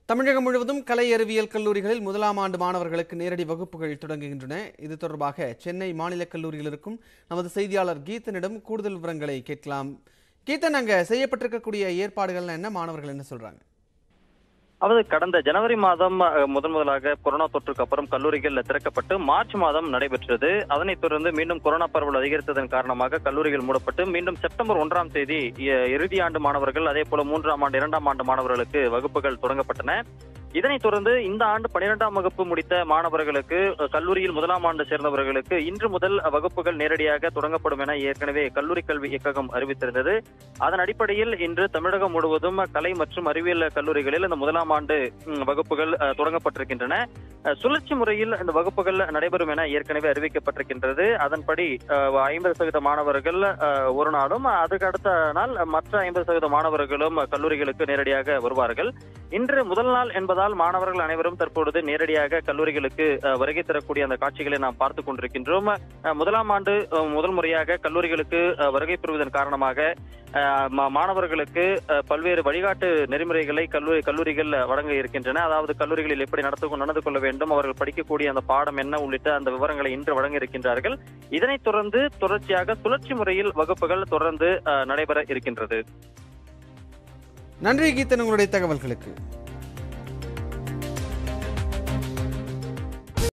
தமிழகம் முழுவதும் கலை அறிவியல் கல்லூரிகளில் முதலாம் ஆண்டு மாணவர்களுக்கு நேரடி வகுப்புகள் தொடங்குகின்றன. இது தொடர்பாக சென்னை மாநில கல்லூரியில் இருக்கும் நமது செய்தியாளர் கீதனிடம் கூடுதல் விவரங்களை கேட்கலாம். கீதன், அங்க செய்யப்பட்டிருக்கக்கூடிய ஏற்பாடுகள் என்ன, மாணவர்கள் என்ன சொல்றாங்க? கடந்த ஜனவரி மாதம் முதலாக கொரோனா தொற்றுக்கு அப்புறம் கல்லூரிகள் திறக்கப்பட்டு மார்ச் மாதம் நடைபெற்றது. அதனைத் தொடர்ந்து மீண்டும் கொரோனா பரவல் அதிகரித்ததன் காரணமாக கல்லூரிகள் மூடப்பட்டு மீண்டும் செப்டம்பர் 1ஆம் தேதி இறுதி ஆண்டு மாணவர்கள், அதே போல 3ஆம் ஆண்டு 2ஆம் ஆண்டு மாணவர்களுக்கு வகுப்புகள் தொடங்கப்பட்டன. இதனைத் தொடர்ந்து இந்த ஆண்டு 12ஆம் வகுப்பு முடித்த மாணவர்களுக்கு, கல்லூரியில் முதலாம் ஆண்டு சேர்ந்தவர்களுக்கு இன்று முதல் வகுப்புகள் நேரடியாக தொடங்கப்படும் என ஏற்கனவே கல்லூரி கல்வி இயக்ககம் அறிவித்திருந்தது. அதன் அடிப்படையில் இன்று தமிழகம் முழுவதும் கலை மற்றும் அறிவியல் கல்லூரிகளில் இந்த முதலாம் ஆண்டு வகுப்புகள் தொடங்கப்பட்டிருக்கின்றன. சுழற்சி முறையில் இந்த வகுப்புகள் நடைபெறும் என ஏற்கனவே அறிவிக்கப்பட்டிருக்கின்றது. அதன்படி 50% மாணவர்கள் ஒரு நாளும், அதுக்கு அடுத்த நாள் மற்ற 50% மாணவர்களும் கல்லூரிகளுக்கு நேரடியாக வருவார்கள். இன்று முதல் நாள் என்பதால் மாணவர்கள் அனைவரும் தற்பொழுது நேரடியாக கல்லூரிகளுக்கு வருகை தரக்கூடிய அந்த காட்சிகளை நாம் பார்த்துக் கொண்டிருக்கின்றோம். முதலாம் ஆண்டு முதல் முறையாக கல்லூரிகளுக்கு வருகை பெறுவதன் காரணமாக மாணவர்களுக்கு பல்வேறு வழிகாட்டு நெறிமுறைகளை கல்லூரிகள் வழங்க இருக்கின்றன. அதாவது கல்லூரிகளில் எப்படி நடந்து கொள்ள வேண்டும், அவர்கள் படிக்கக்கூடிய அந்த பாடம் என்ன உள்ளிட்ட அந்த விவரங்களை இன்று வழங்க இருக்கின்றார்கள். இதனைத் தொடர்ந்து தொடர்ச்சியாக சுழற்சி முறையில் வகுப்புகள் தொடர்ந்து நடைபெற இருக்கின்றது. நன்றி கீதன், உங்களுடைய தகவல்களுக்கு.